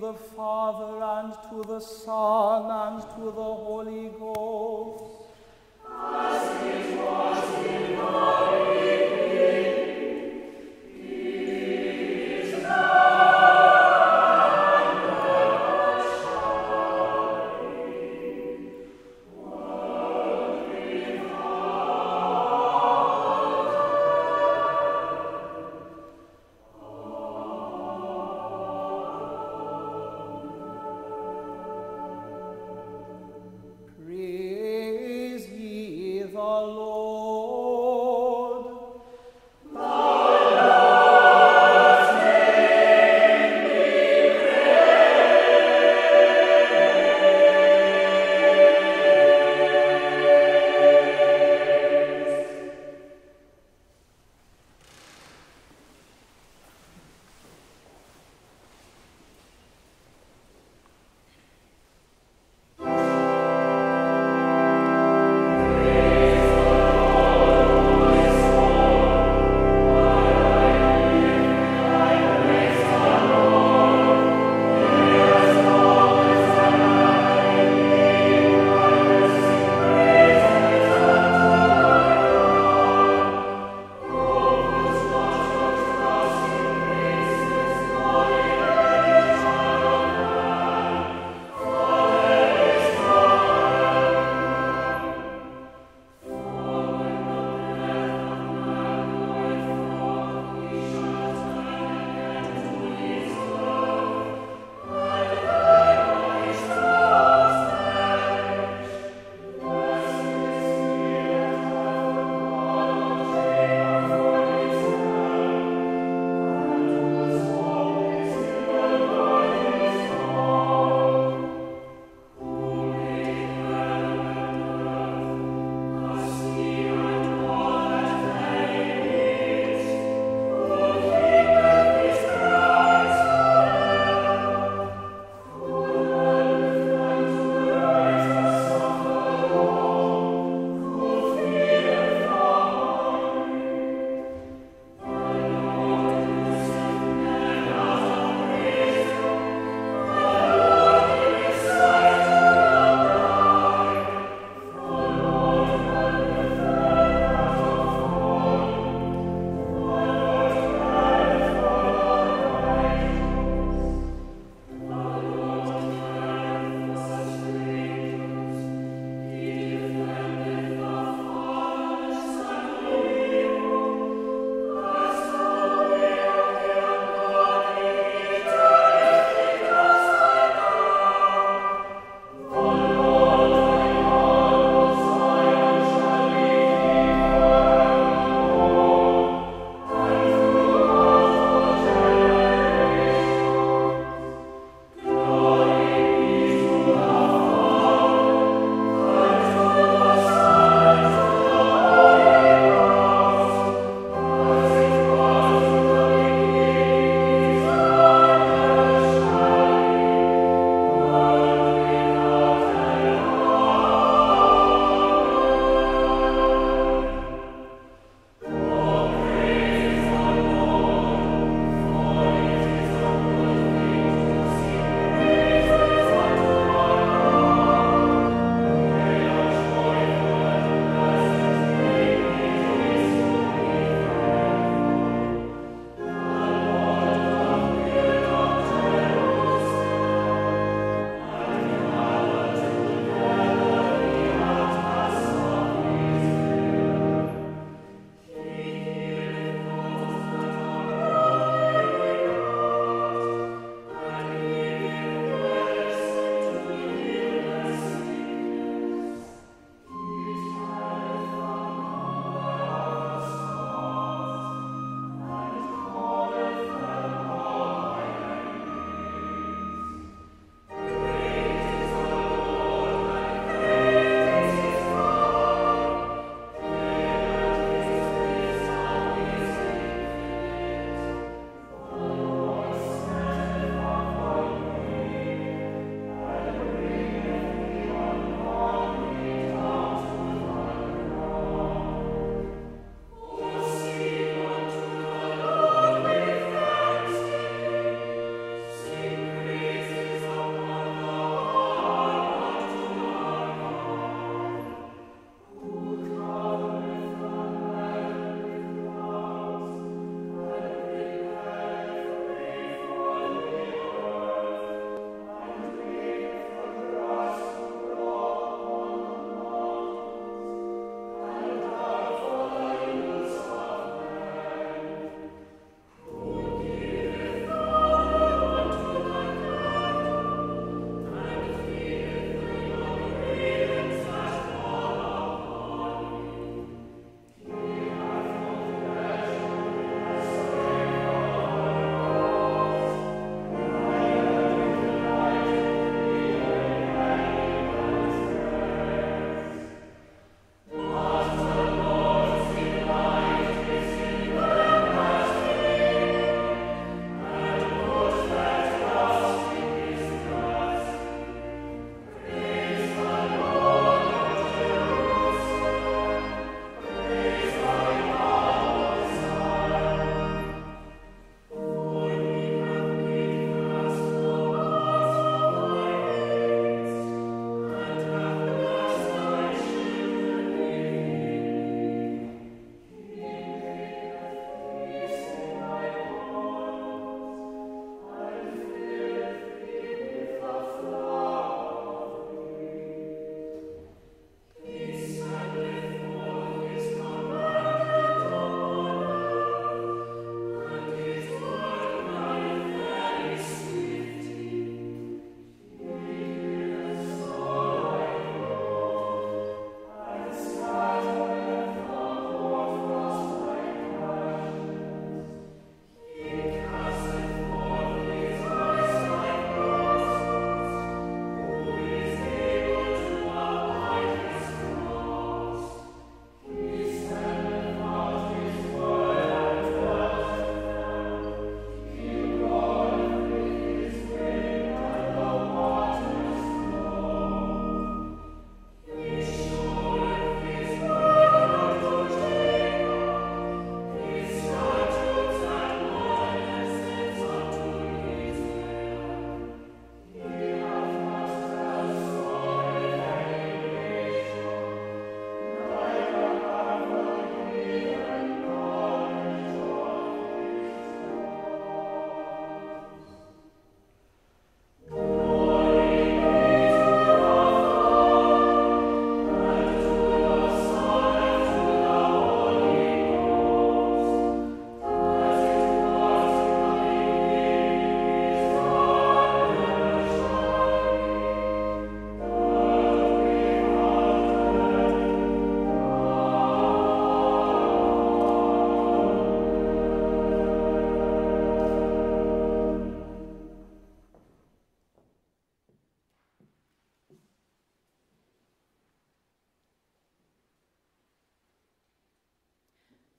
the Father, and to the Son, and to the Holy Ghost. As it was in the beginning, is now, and ever shall be, world without end.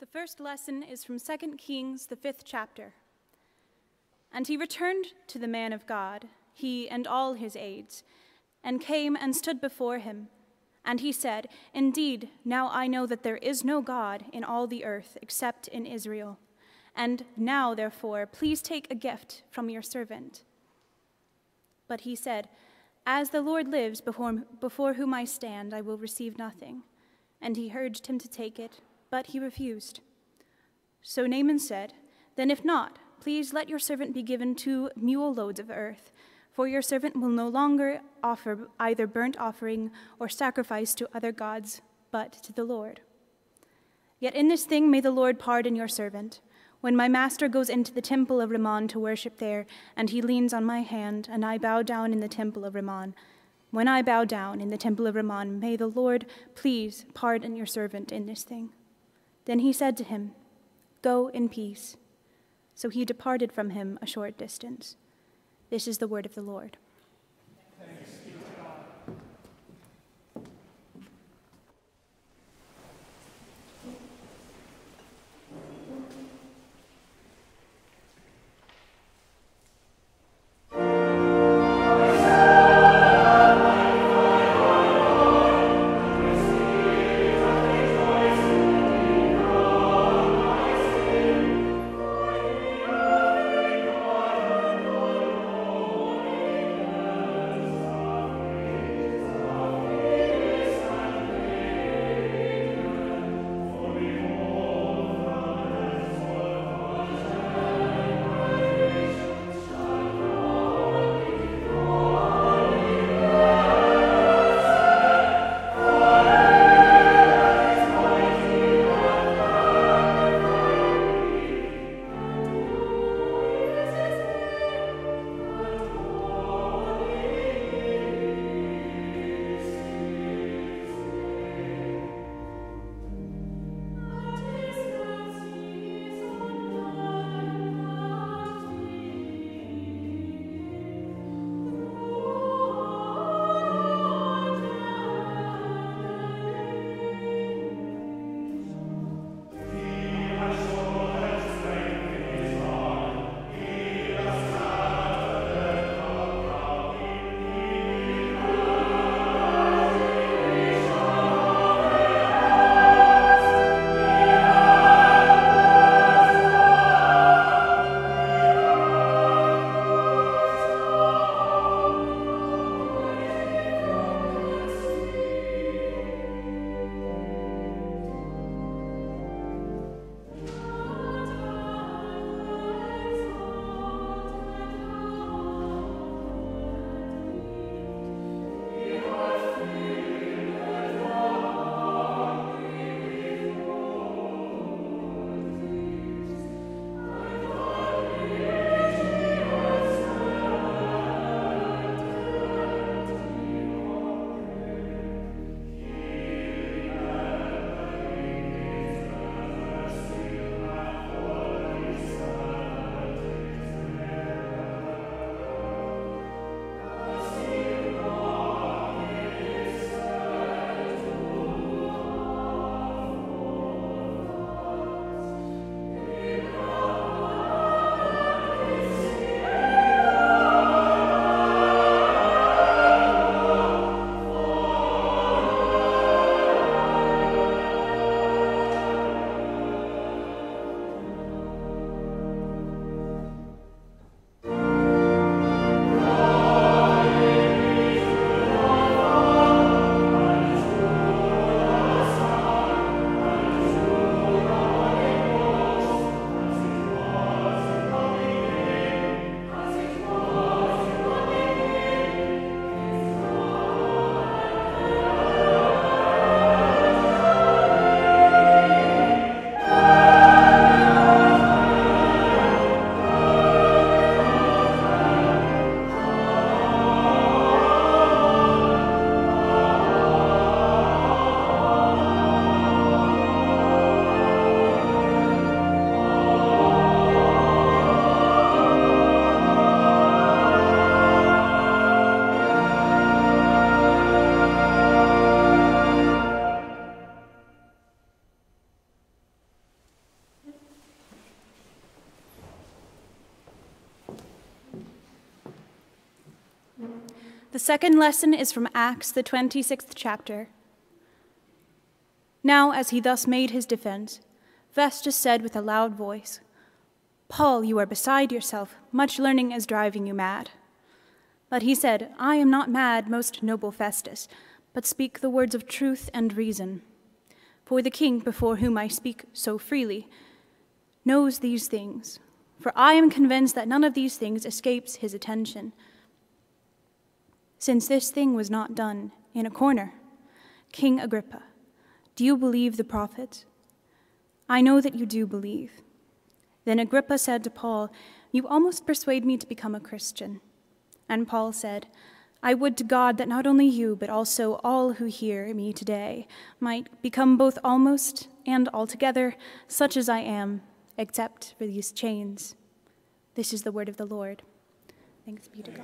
first lesson is from 2 Kings, the 5th chapter. And he returned to the man of God, he and all his aides, and came and stood before him. And he said, "Indeed, now I know that there is no God in all the earth except in Israel. And now, therefore, please take a gift from your servant." But he said, "As the Lord lives before whom I stand, I will receive nothing." And he urged him to take it, but he refused. So Naaman said, "Then if not, please let your servant be given 2 mule loads of earth, for your servant will no longer offer either burnt offering or sacrifice to other gods, but to the Lord. Yet in this thing may the Lord pardon your servant. When my master goes into the temple of Rimmon to worship there, and he leans on my hand, and I bow down in the temple of Rimmon, when I bow down in the temple of Rimmon, may the Lord please pardon your servant in this thing." Then he said to him, "Go in peace." So he departed from him a short distance. This is the word of the Lord. Thanks be to God. The second lesson is from Acts, the 26th chapter. Now, as he thus made his defense, Festus said with a loud voice, "Paul, you are beside yourself. Much learning is driving you mad." But he said, "I am not mad, most noble Festus, but speak the words of truth and reason. For the king, before whom I speak so freely, knows these things. For I am convinced that none of these things escapes his attention. Since this thing was not done in a corner, King Agrippa, do you believe the prophets? I know that you do believe." Then Agrippa said to Paul, "You almost persuade me to become a Christian." And Paul said, "I would to God that not only you, but also all who hear me today might become both almost and altogether such as I am, except for these chains." This is the word of the Lord. Thanks be to God.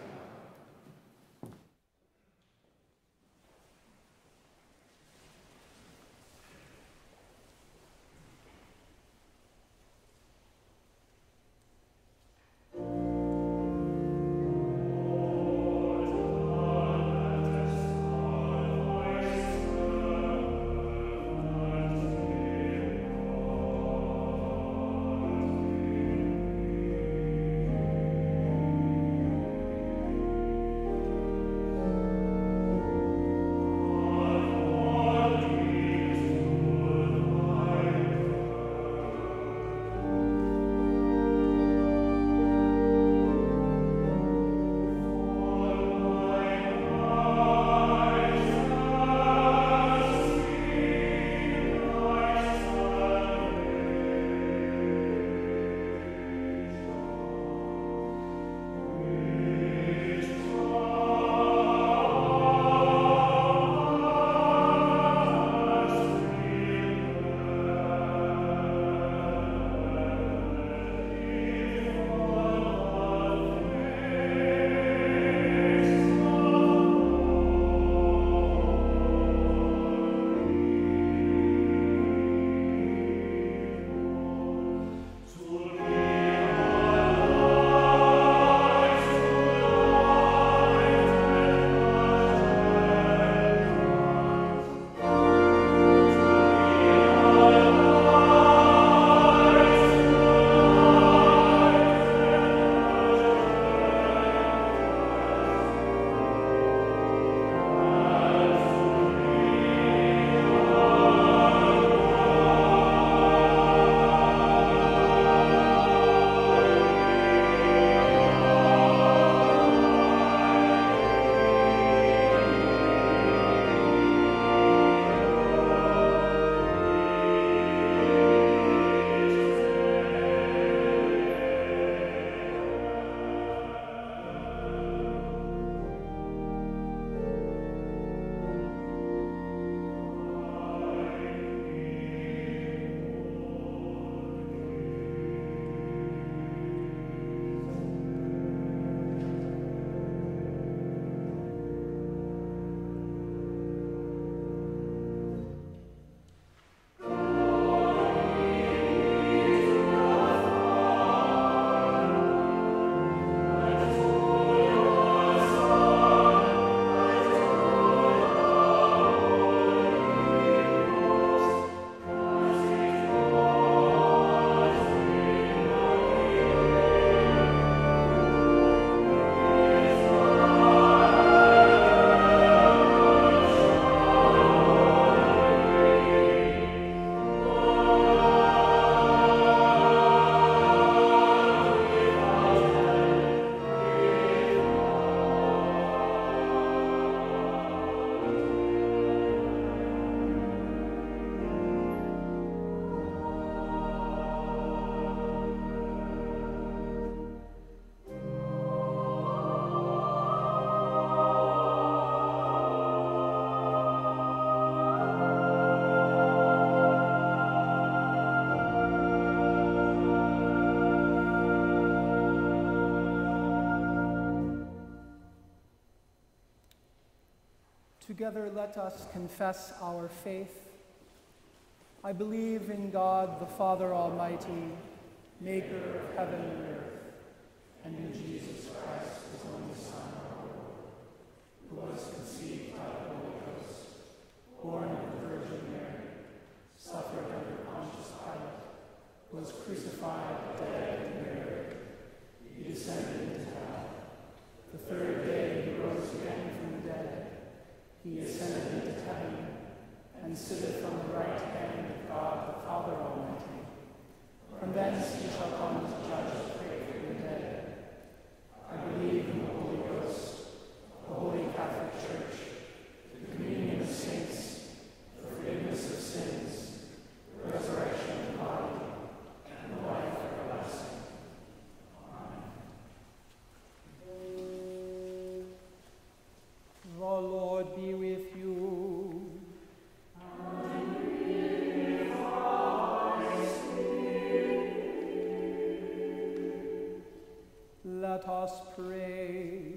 Together let us confess our faith. I believe in God, the Father Almighty, maker of heaven and earth, and in Jesus Christ, his only Son, our Lord, crucified, dead, and buried. He descended into hell. The third day he rose again from the dead. He ascended into heaven, and sitteth on the right hand of God the Father Almighty. From thence he shall come to judge the quick and the dead. I believe in the Holy Ghost, the Holy Catholic Church, the communion of saints, the forgiveness of sins, the resurrection of the body, and the life everlasting. Amen. The Lord be with you. And with thy spirit. Let us pray.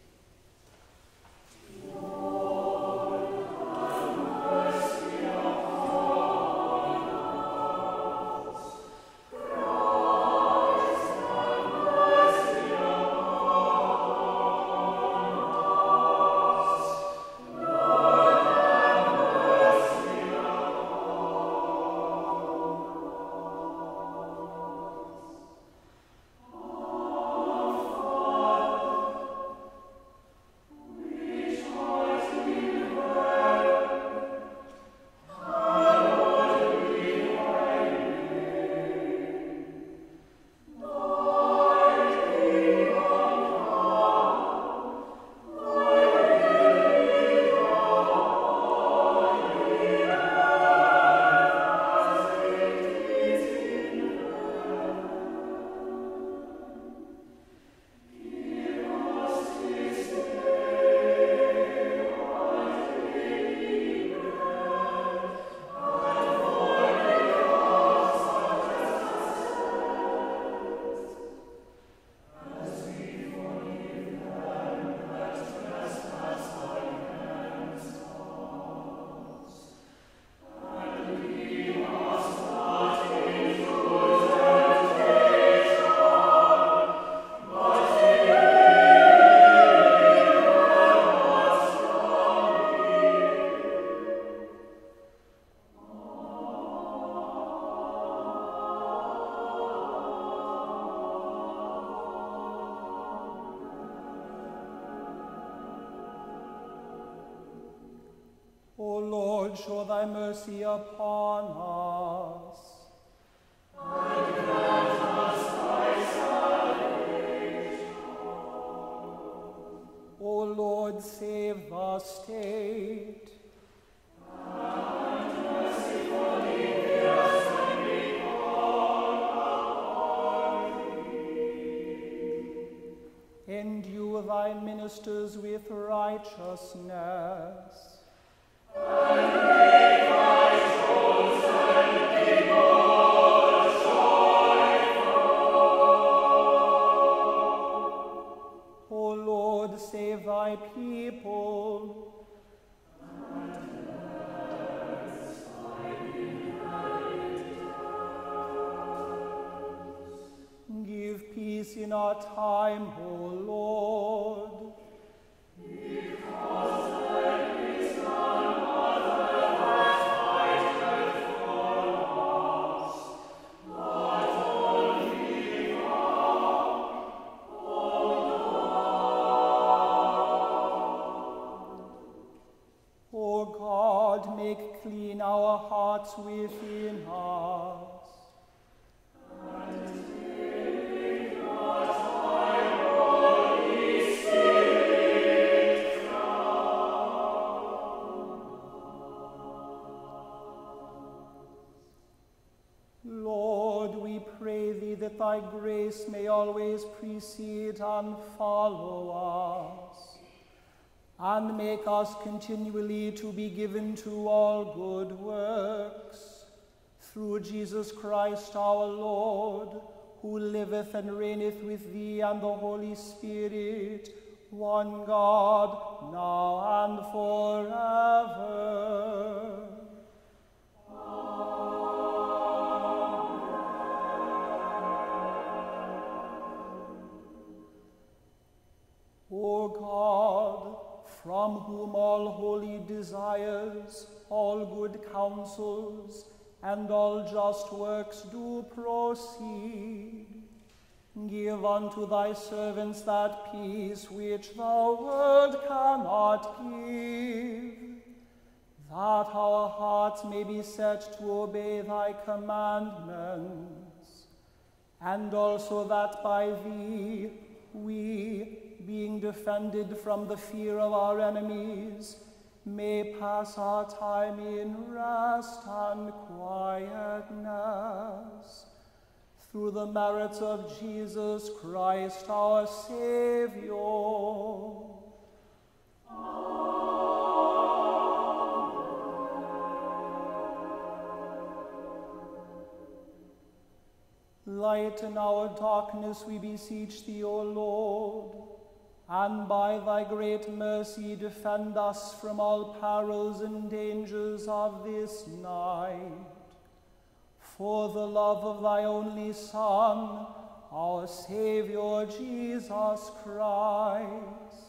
O Lord, show thy mercy upon us. And grant us thy salvation. O Lord, save the state. And mercifully hear us when we call upon thee. Endue thy ministers with righteousness. And make thy chosen people joyful. O Lord, save thy people. And bless thy inheritance. Give peace in our time, O Lord. Because there is none other that fighteth for us, but only thou, O God. O God, make clean our hearts within us. And take not thy Holy Spirit Lord, we pray thee that thy grace may always precede and follow us, and make us continually to be given to all good works, through Jesus Christ our Lord, who liveth and reigneth with thee and the Holy Spirit, one God, now and forever. O God, from whom all holy desires, all good counsels, and all just works do proceed. Give unto thy servants that peace which the world cannot give, that our hearts may be set to obey thy commandments, and also that by thee we, being defended from the fear of our enemies, may pass our time in rest and quietness. Through the merits of Jesus Christ our Savior. Lighten our darkness, we beseech thee, O Lord, and by thy great mercy defend us from all perils and dangers of this night. For the love of thy only Son, our Savior Jesus Christ.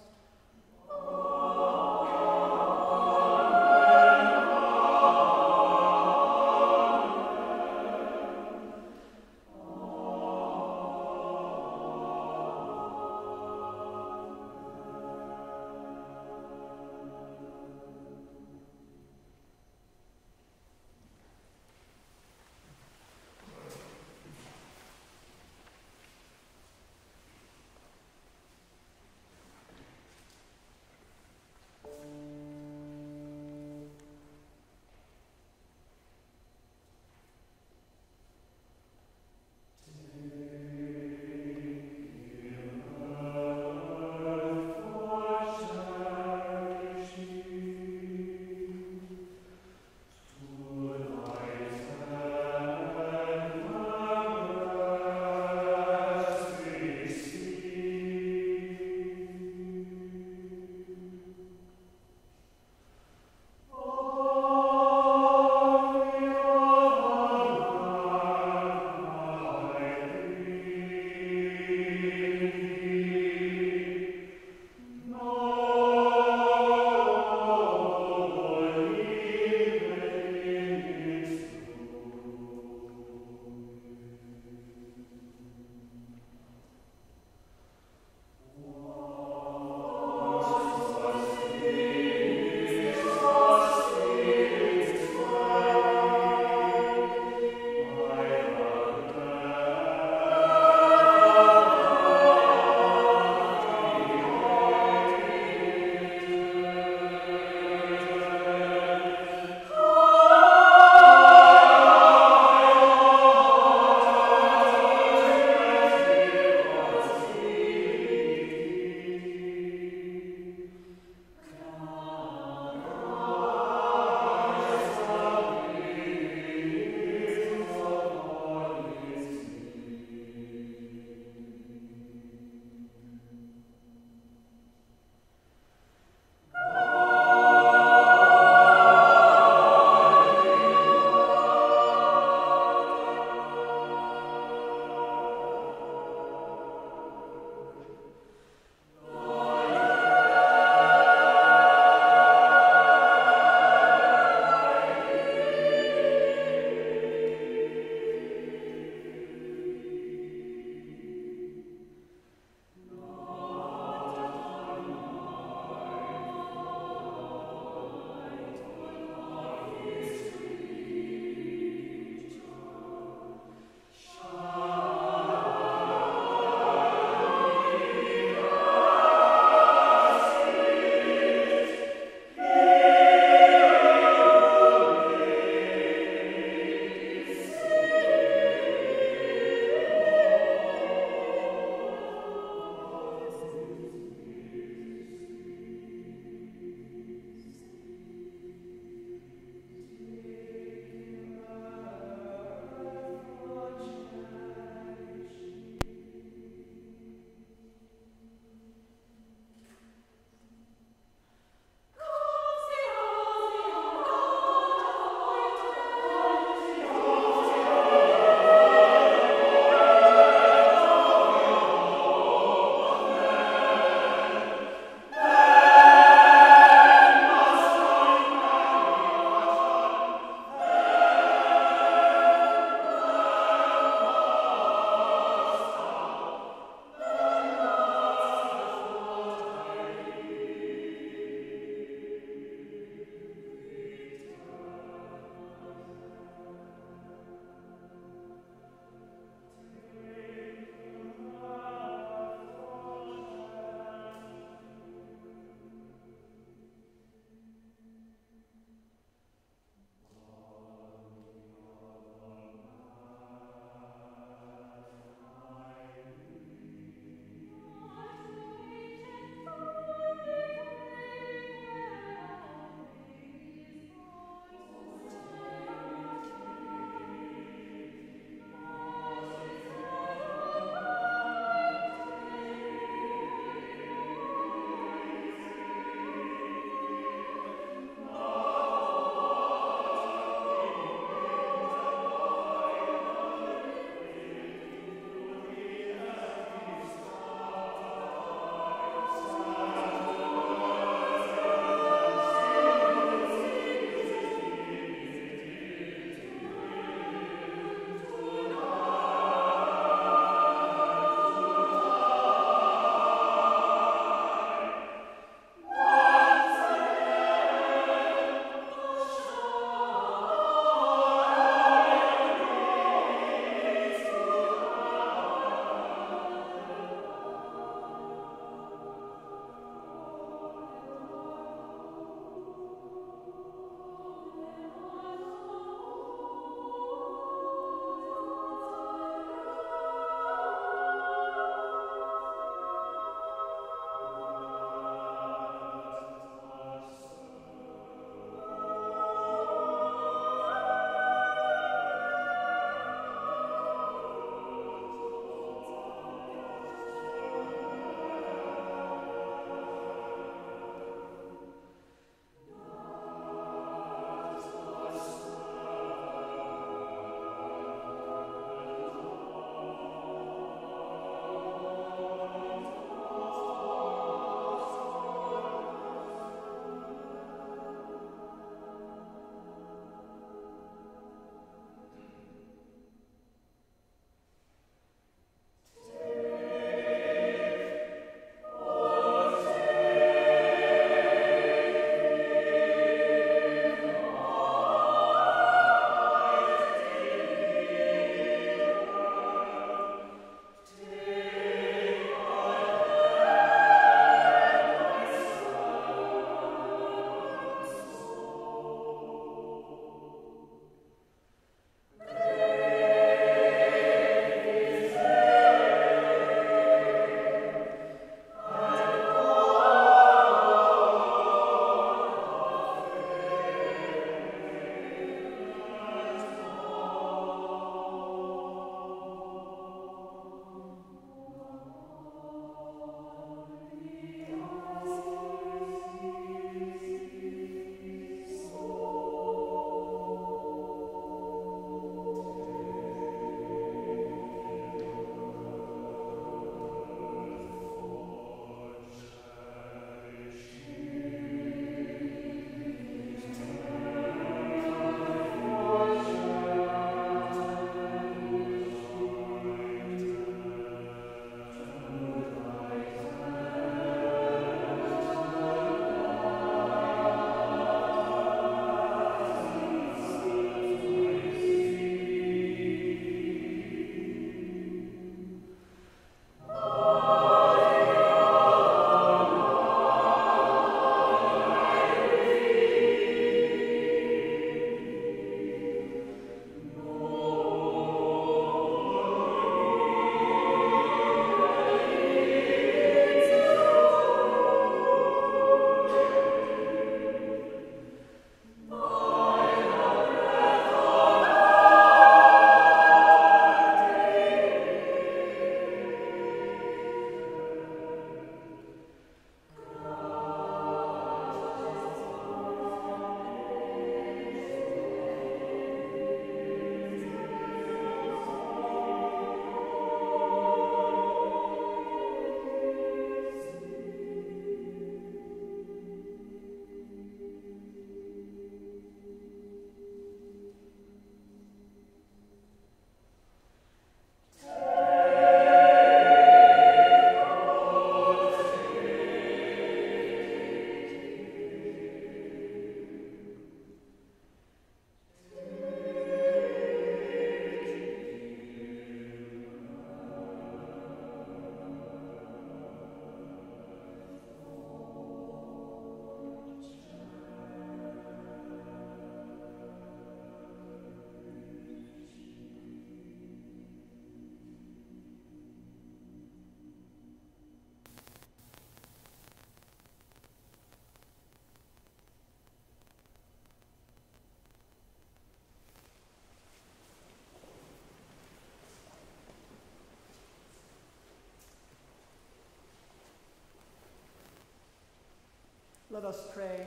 Let us pray.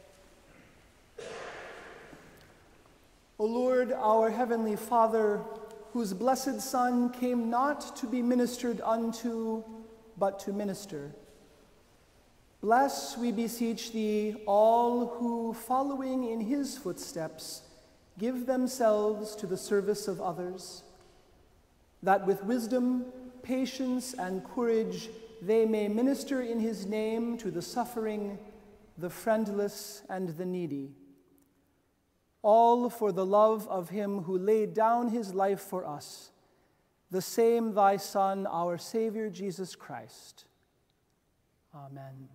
O Lord, our heavenly Father, whose blessed Son came not to be ministered unto, but to minister, bless, we beseech thee, all who, following in his footsteps, give themselves to the service of others, that with wisdom, patience, and courage they may minister in his name to the suffering, the friendless, and the needy. All for the love of him who laid down his life for us, the same thy Son, our Savior, Jesus Christ. Amen.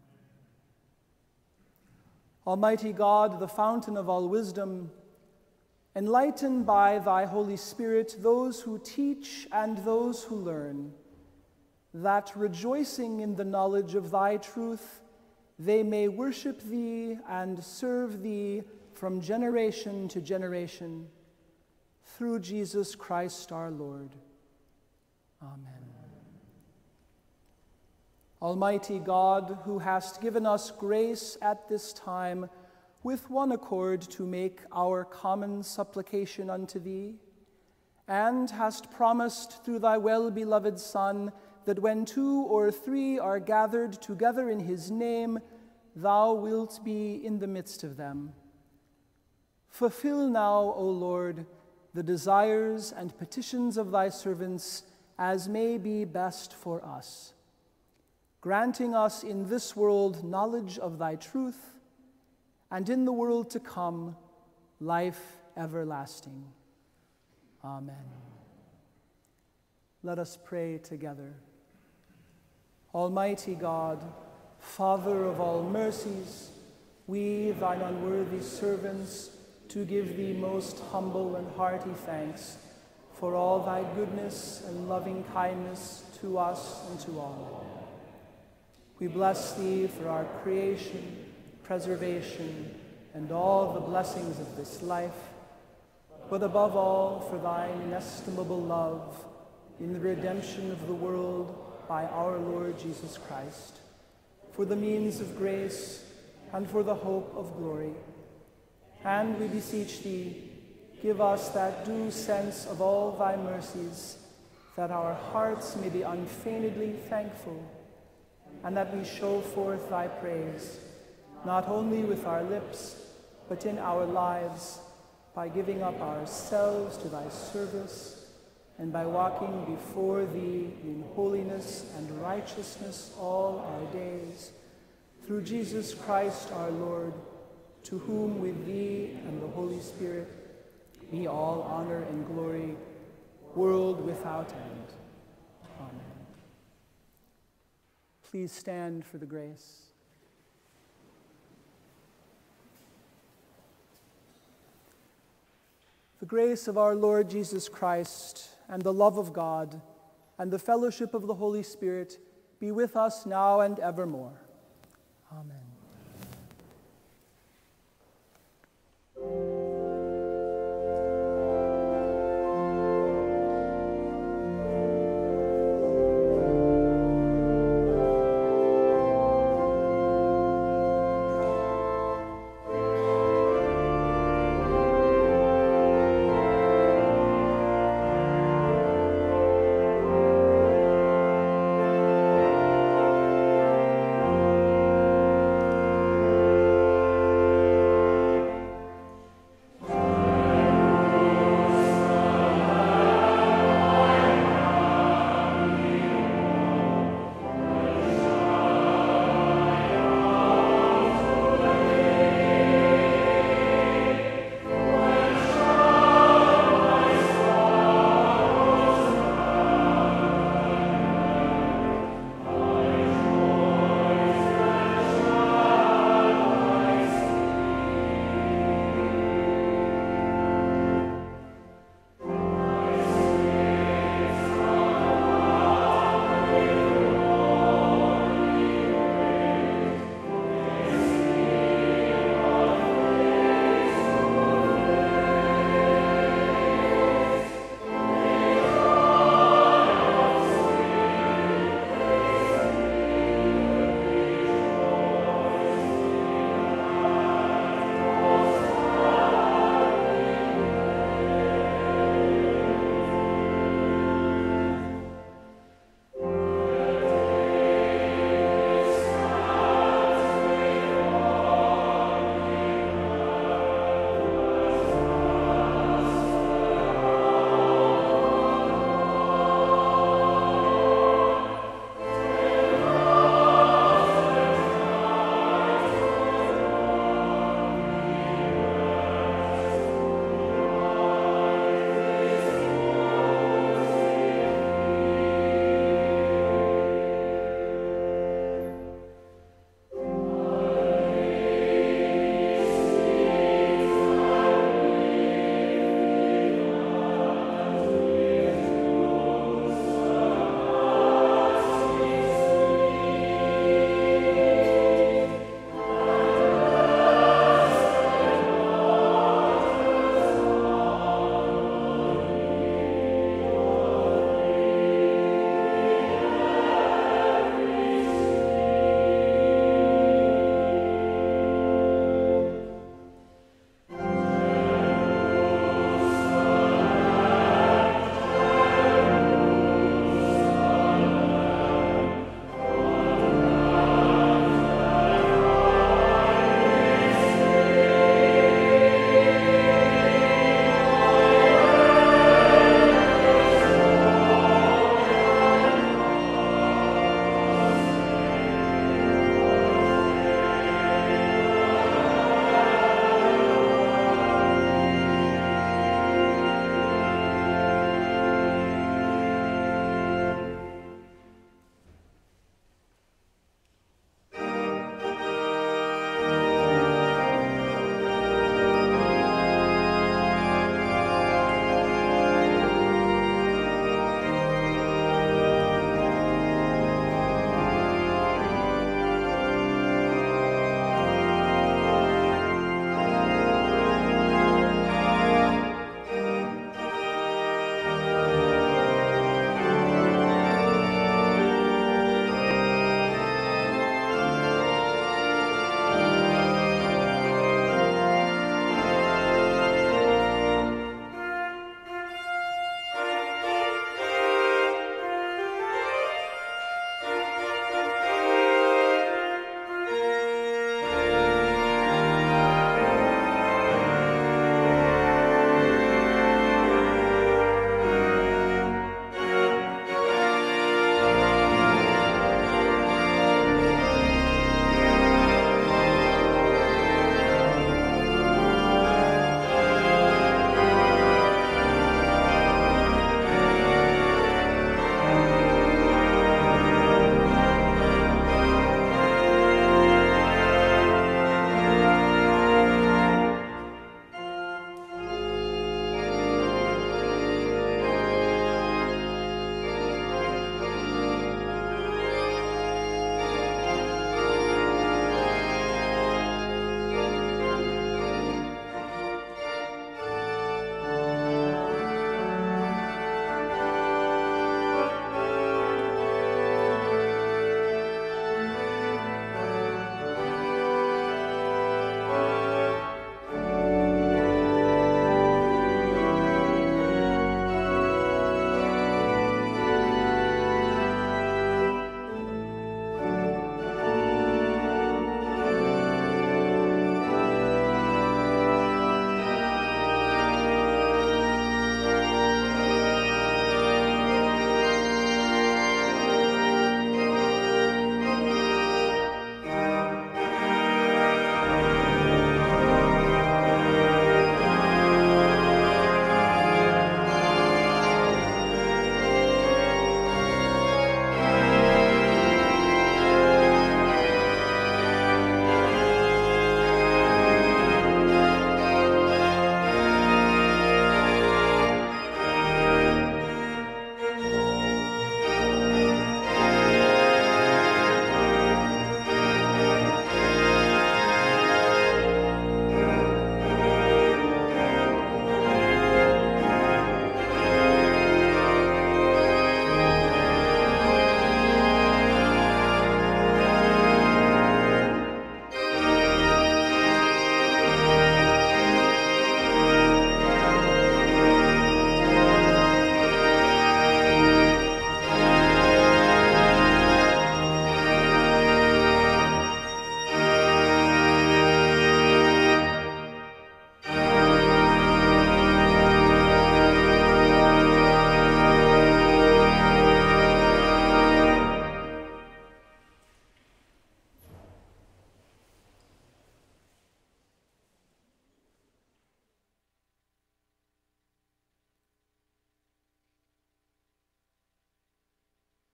Almighty God, the fountain of all wisdom, enlighten by thy Holy Spirit those who teach and those who learn, that rejoicing in the knowledge of thy truth, they may worship thee and serve thee from generation to generation, through Jesus Christ our Lord. Amen. Almighty God, who hast given us grace at this time with one accord to make our common supplication unto thee, and hast promised through thy well-beloved Son that when 2 or 3 are gathered together in his name, thou wilt be in the midst of them. Fulfill now, O Lord, the desires and petitions of thy servants as may be best for us, granting us in this world knowledge of thy truth, and in the world to come, life everlasting. Amen. Let us pray together. Almighty God, Father of all mercies, we, thine unworthy servants, to give thee most humble and hearty thanks for all thy goodness and loving kindness to us and to all. We bless thee for our creation, preservation, and all the blessings of this life, but above all for thine inestimable love in the redemption of the world by our Lord Jesus Christ, for the means of grace and for the hope of glory. And we beseech thee, give us that due sense of all thy mercies, that our hearts may be unfeignedly thankful, and that we show forth thy praise, not only with our lips, but in our lives, by giving up ourselves to thy service, and by walking before thee in holiness and righteousness all our days, through Jesus Christ our Lord, to whom with thee and the Holy Spirit be all honor and glory, world without end. Amen. Please stand for the grace. The grace of our Lord Jesus Christ, and the love of God, and the fellowship of the Holy Spirit be with us now and evermore. Amen.